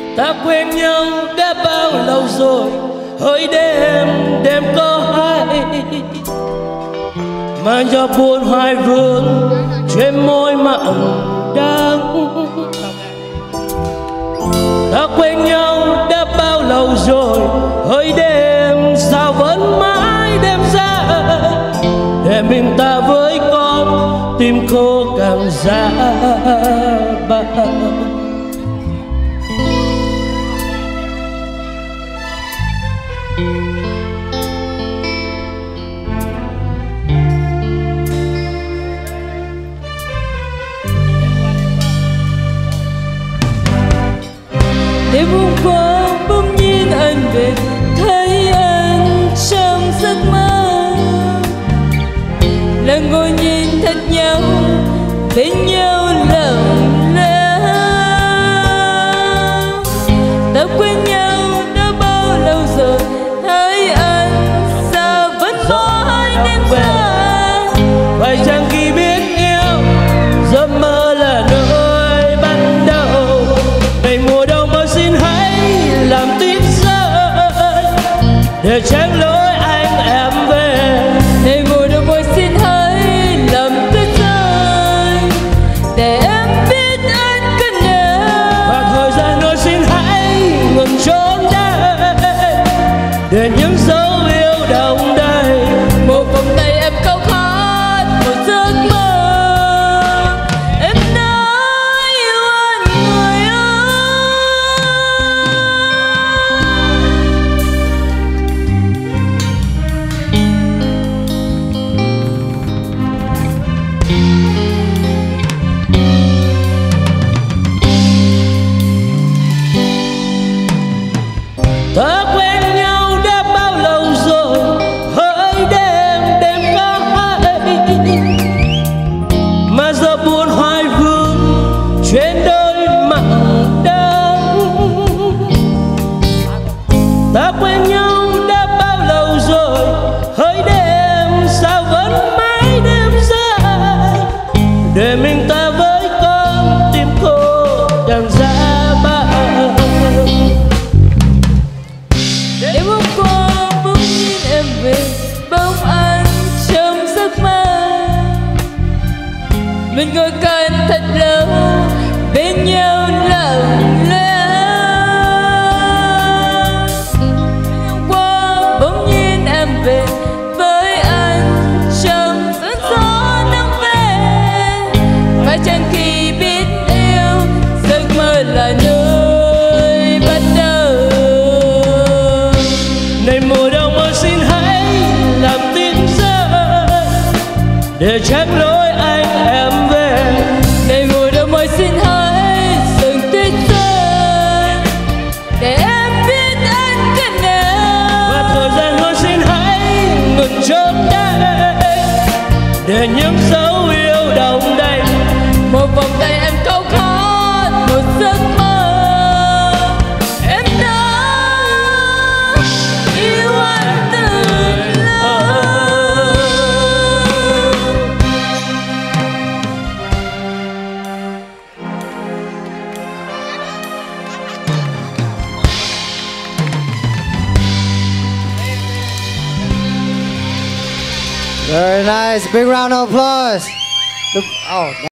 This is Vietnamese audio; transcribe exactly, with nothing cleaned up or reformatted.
Ta quen nhau đã bao lâu rồi, hỡi đêm đêm có hay mà gió buồn hoài vương trên môi mặn đắng. Ta quen nhau đã bao lâu rồi, hỡi đêm sao vẫn mãi đêm dài, để mình ta với con tim khô càng giá bạc. Đêm hôm qua bỗng nhiên anh về, thấy anh trong giấc mơ, là ngồi nhìn thật nhau bên nhau lặng lẽ. Ta quen nhau đã bao lâu rồi, thấy anh sao vẫn mãi đêm dài. Phải chăng khi biết yêu giấc mơ là nơi ban đầu, ngày mùa đông ơi xin hãy làm tin rơi để tránh lối anh em về. Ngày mùa đông ơi xin hãy làm tuyết rơi để em biết anh cần nhớ. Và thời gian ơi xin hãy ngừng trốn đây để những dấu yêu đông đầy. Một vòng tay em khao khát một giấc mơ, em đã yêu anh người ơi. Ta quen nhau đã bao lâu rồi, hỡi đêm đêm có hay mà giờ buồn hoài vương trên đôi mặt đắng. Ta quen nhau đã bao lâu rồi, hỡi đêm sao vẫn mãi đêm dài, để mình ta với con tim khô càng giá bạc. Đêm hôm qua bỗng nhiên em về, bóng anh trong giấc mơ, mình ngồi cạnh thật lâu bên nhau lặng lẽ. Đêm hôm qua bỗng nhiên em về với anh trong cơn gió nắng về. Phải chăng khi biết yêu giấc mơ là nơi bắt đầu. Này mùa đông ơi xin hãy làm tin rơi để tránh lối anh em về. Này mùa đông ơi xin hãy dừng tuyết rơi để em biết anh cần nhớ. Và thời gian ơi xin hãy ngừng trốn đây để những dấu yêu đông đầy. Một vòng tay em khao khát một giấc mơ, em đã yêu anh từ lâu. Very nice. Big round of applause. The- oh.